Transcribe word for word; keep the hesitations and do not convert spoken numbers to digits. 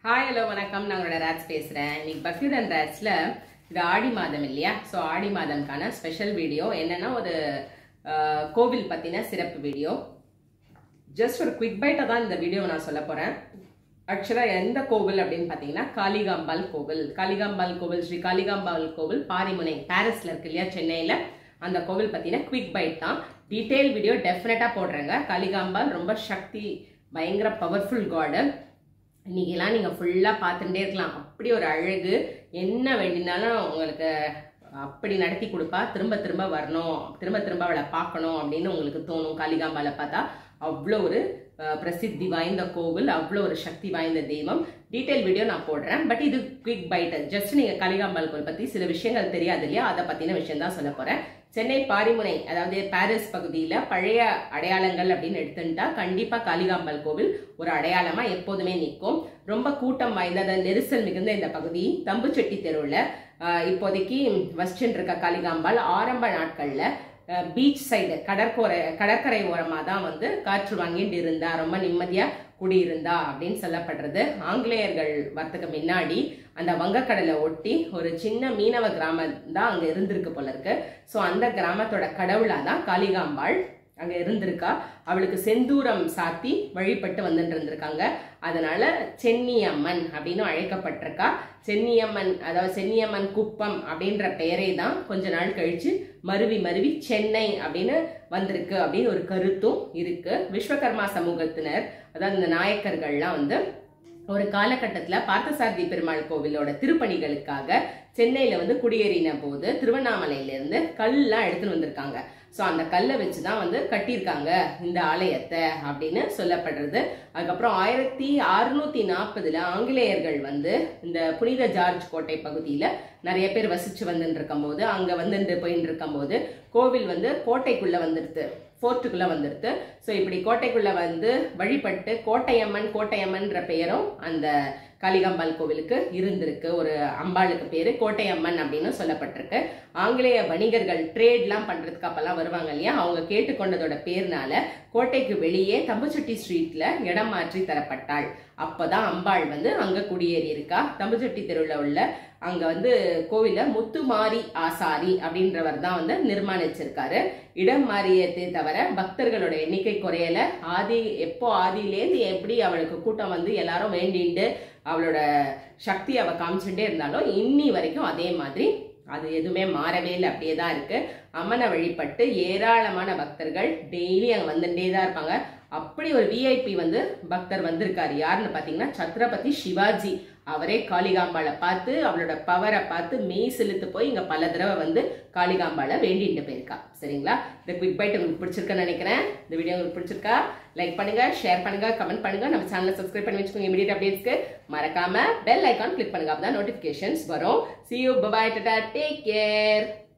Hi hello வணக்கம். நான் உங்களோட ராட்ஸ் பேசுகிறேன். இன்னைக்கு பக்ரீத் அண்ட் ராட்ஸில் இது ஆடி மாதம் இல்லையா? ஸோ ஆடி மாதம்கான ஸ்பெஷல் வீடியோ என்னென்னா ஒரு கோவில் பற்றின சிறப்பு வீடியோ. ஜஸ்ட் ஒரு குவிக் பைட்டை தான் இந்த வீடியோவை நான் சொல்ல போகிறேன். ஆக்சுவலாக எந்த கோவில் அப்படின்னு பார்த்தீங்கன்னா காளிகாம்பால் கோவில். காளிகாம்பால் கோவில் ஸ்ரீ காளிகாம்பால் கோவில் பாரிமுனை பாரிஸில் இருக்கு இல்லையா, சென்னையில். அந்த கோவில் பற்றின குவிக் பைட் தான். டீட்டெயில் வீடியோ டெஃபினட்டாக போடுறேங்க. காளிகாம்பால் ரொம்ப சக்தி, பயங்கர பவர்ஃபுல் காடு. இன்னைக்கெல்லாம் நீங்கள் ஃபுல்லாக பார்த்துட்டே இருக்கலாம். அப்படி ஒரு அழகு, என்ன வேண்டினாலும் உங்களுக்கு அப்படி நடத்தி கொடுப்பா. திரும்ப திரும்ப வரணும், திரும்ப திரும்ப அவளை பார்க்கணும் அப்படின்னு உங்களுக்கு தோணும். காளிகாம்பாலை பார்த்தா அவ்வளோ ஒரு பிரசித்தி வாய்ந்த கோவில், அவ்வளோ ஒரு சக்தி வாய்ந்த தெய்வம். டீட்டெயில் வீடியோ நான் போடுறேன். பட் இது குவிக் பைட். ஜஸ்ட் நீங்கள் காளிகாம்பால் கோவில் பற்றி சில விஷயங்கள் தெரியாது இல்லையா, அதை பற்றின விஷயம் தான் சொல்ல போகிறேன். சென்னை பாரிமுனை, அதாவது பாரிஸ் பகுதியில் பழைய அடையாளங்கள் அப்படின்னு எடுத்துட்டா கண்டிப்பாக காளிகாம்பால் கோவில் ஒரு அடையாளமாக எப்போதுமே நிற்கும். ரொம்ப கூட்டம் வாய்ந்த, நெரிசல் மிகுந்த இந்த பகுதி தம்புச்செட்டி தெருவில் இப்போதைக்கு வசிச்சுட்டு இருக்க காளிகாம்பால் ஆரம்ப நாட்களில் பீச் சைடு கடற்கரை கடற்கரை ஓரமாக தான் வந்து காற்று வாங்கிட்டு இருந்தா, ரொம்ப நிம்மதியாக குடியிருந்தா அப்படின்னு சொல்லப்படுறது. ஆங்கிலேயர்கள் வரத்துக்கு முன்னாடி அந்த வங்கக்கடலை ஒட்டி ஒரு சின்ன மீனவ கிராமம் தான் அங்கே இருந்திருக்கு போல இருக்கு. ஸோ அந்த கிராமத்தோட கடவுளாக தான் காளிகாம்பாள் அங்கே இருந்திருக்கா. அவளுக்கு செந்தூரம் சாத்தி வழிபட்டு வந்துட்டு இருந்திருக்காங்க. அதனால சென்னியம்மன் அப்படின்னு அழைக்கப்பட்டிருக்கா. சென்னியம்மன், அதாவது சென்னியம்மன் குப்பம் அப்படின்ற பெயரை தான் கொஞ்ச நாள் கழிச்சு மருவி மருவி சென்னை அப்படின்னு வந்திருக்கு அப்படின்னு ஒரு கருத்தும் இருக்கு. விஸ்வகர்மா சமூகத்தினர், அதாவது இந்த நாயக்கர்கள்லாம் வந்து ஒரு காலகட்டத்தில் பார்த்தசாரதி பெருமாள் கோவிலோட திருப்பணிகளுக்காக சென்னையில வந்து குடியேறின போது திருவண்ணாமலையிலேருந்து கல்லாம் எடுத்துன்னு வந்திருக்காங்க. ஸோ அந்த கல்லை வச்சு தான் வந்து கட்டியிருக்காங்க இந்த ஆலயத்தை அப்படின்னு சொல்லப்படுறது. அதுக்கப்புறம் ஆயிரத்தி அறுநூத்தி நாற்பதுல ஆங்கிலேயர்கள் வந்து இந்த புனித ஜார்ஜ் கோட்டை பகுதியில் நிறைய பேர் வசிச்சு வந்துட்டு இருக்கும் போது, அங்கே வந்துட்டு போயிட்டு இருக்கும் போது கோவில் வந்து கோட்டைக்குள்ள வந்துடுது, ஃபோர்ட்டுக்குள்ள வந்துடுது. ஸோ இப்படி கோட்டைக்குள்ள வந்து வழிபட்டு கோட்டையம்மன் கோட்டையம்மன்ற பெயரும் அந்த காளிகாம்பால் கோவிலுக்கு இருந்திருக்கு. ஒரு அம்பாளுக்கு பேரு கோட்டையம்மன் அப்படின்னு சொல்லப்பட்டிருக்கு. ஆங்கிலேய வணிகர்கள் ட்ரேட்லாம் பண்றதுக்கு அப்பெல்லாம் வருவாங்க இல்லையா, அவங்க கேட்டுக்கொண்டதோட பேர்னால கோட்டைக்கு வெளியே தம்புச்செட்டி ஸ்ட்ரீட்ல இடம் மாற்றி தரப்பட்டாள். அப்பதான் அம்பாள் வந்து அங்க குடியேறி இருக்கா. தம்புச்செட்டி தெருவில் உள்ள அங்க வந்து கோவில முத்துமாரி ஆசாரி அப்படின்றவர் தான் வந்து நிர்மாணிச்சிருக்காரு. இடம் மாறியதே தவிர பக்தர்களோட எண்ணிக்கை குறையல. ஆதி எப்போ ஆதியிலேருந்து எப்படி அவளுக்கு கூட்டம் வந்து எல்லாரும் வேண்டிண்டு அவளோட சக்தி அவ காமிச்சுட்டே இருந்தாலும் இன்னி வரைக்கும் அதே மாதிரி அது எதுவுமே மாறவே இல்லை, அப்படியே தான் இருக்கு. அம்மனை வழிபட்டு ஏராளமான பக்தர்கள் டெய்லி அங்க வந்துட்டே தான் இருப்பாங்க. அப்படி ஒரு விஐபி வந்து பக்தர் வந்திருக்காரு. யாருன்னு பாத்தீங்கன்னா சத்ரபதி சிவாஜி. அவரே காளிகாம்பாளை பார்த்து அவளோட பவரை பார்த்து மெய் செலுத்து போய் இங்க பல தடவை வந்து காளிகாம்பாளை வேண்டிட்டு போயிருக்கா. சரிங்களா? இந்த குவிக் பைட் உங்களுக்கு பிடிச்சிருக்குன்னு நினைக்கிறேன். இந்த வீடியோ உங்களுக்கு பிடிச்சிருக்கா லைக் பண்ணுங்க, ஷேர் பண்ணுங்க, கமெண்ட் பண்ணுங்க. நம்ம சேனலை சப்ஸ்கிரைப் பண்ணி வச்சுக்கோங்க. இமிடியேட் அப்டேட்ஸ்க்கு மறக்காம பெல் ஐக்கான் கிளிக் பண்ணுங்க, அப்பதான் நோட்டிபிகேஷன்ஸ் வரும். See you, bye bye, tata, take care.